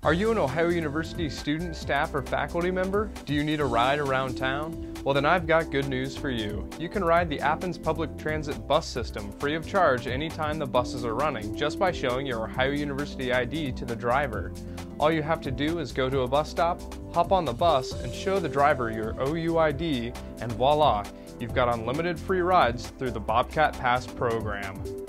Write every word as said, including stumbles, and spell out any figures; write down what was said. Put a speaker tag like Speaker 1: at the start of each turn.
Speaker 1: Are you an Ohio University student, staff, or faculty member? Do you need a ride around town? Well, then I've got good news for you. You can ride the Athens public transit bus system free of charge anytime the buses are running just by showing your Ohio University I D to the driver. All you have to do is go to a bus stop, hop on the bus, and show the driver your O U I D, and voila, you've got unlimited free rides through the Bobcat Pass program.